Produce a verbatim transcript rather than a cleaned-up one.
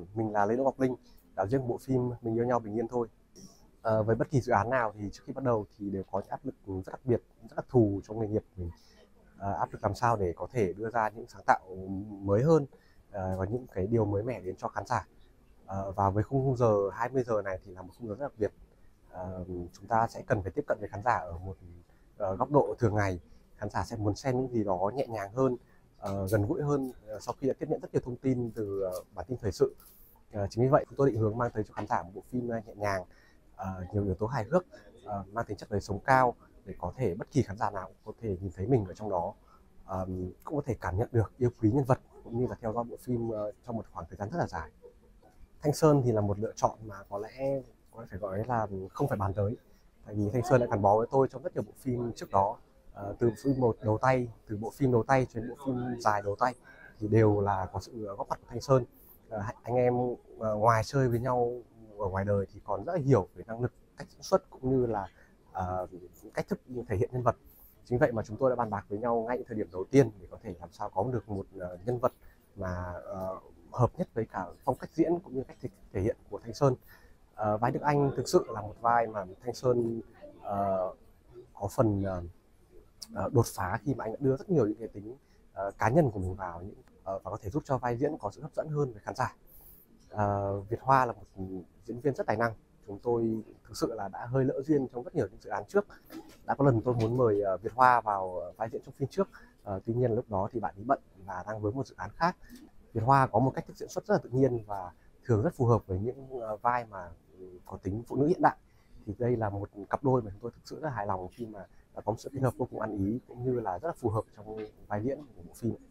mình là Lê Đỗ Ngọc Linh, đạo diễn bộ phim Mình yêu nhau bình yên thôi. Ờ, với bất kỳ dự án nào thì trước khi bắt đầu thì đều có những áp lực rất đặc biệt, rất đặc thù trong nghề nghiệp của mình. Ờ, áp lực làm sao để có thể đưa ra những sáng tạo mới hơn ờ, và những cái điều mới mẻ đến cho khán giả. Ờ, và với khung giờ hai mươi giờ này thì là một khung giờ rất đặc biệt. Ờ, chúng ta sẽ cần phải tiếp cận với khán giả ở một ờ, góc độ thường ngày. Khán giả sẽ muốn xem những gì đó nhẹ nhàng hơn, ờ, gần gũi hơn ờ, sau khi đã tiếp nhận rất nhiều thông tin từ ờ, bản tin thời sự. Ờ, chính vì vậy chúng tôi định hướng mang tới cho khán giả một bộ phim nhẹ nhàng, ờ, nhiều yếu tố hài hước, ờ, mang tính chất đời sống cao để có thể bất kỳ khán giả nào cũng có thể nhìn thấy mình ở trong đó, ờ, cũng có thể cảm nhận được yêu quý nhân vật cũng như là theo dõi bộ phim ờ, trong một khoảng thời gian rất là dài. Thanh Sơn thì là một lựa chọn mà có lẽ có phải gọi là không phải bàn tới, tại vì Thanh Sơn đã gắn bó với tôi trong rất nhiều bộ phim trước đó. Ờ, từ phim một đầu tay, từ bộ phim đầu tay cho đến bộ phim dài đầu tay thì đều là có sự góp mặt của Thanh Sơn. Ờ, anh em ờ, ngoài chơi với nhau ở ngoài đời thì còn rất là hiểu về năng lực, cách diễn xuất cũng như là ờ, cách thức thể hiện nhân vật. Chính vậy mà chúng tôi đã bàn bạc với nhau ngay thời điểm đầu tiên để có thể làm sao có được một ờ, nhân vật mà ờ, hợp nhất với cả phong cách diễn cũng như cách thể, thể hiện của Thanh Sơn. Ờ, vai Đức Anh thực sự là một vai mà Thanh Sơn ờ, có phần ờ, ờ, đột phá khi mà anh đã đưa rất nhiều những cái tính ờ, cá nhân của mình vào những ờ, và có thể giúp cho vai diễn có sự hấp dẫn hơn với khán giả. Ờ, Việt Hoa là một diễn viên rất tài năng. Chúng tôi thực sự là đã hơi lỡ duyên trong rất nhiều những dự án trước. Đã có lần tôi muốn mời ờ, Việt Hoa vào vai diễn trong phim trước. Ờ, tuy nhiên lúc đó thì bạn ấy bận và đang với một dự án khác. Việt Hoa có một cách thức diễn xuất rất là tự nhiên và thường rất phù hợp với những ờ, vai mà có tính phụ nữ hiện đại. Thì đây là một cặp đôi mà chúng tôi thực sự rất hài lòng khi mà đã có một sự kết hợp vô cùng ăn ý cũng như là rất là phù hợp trong vai diễn của bộ phim.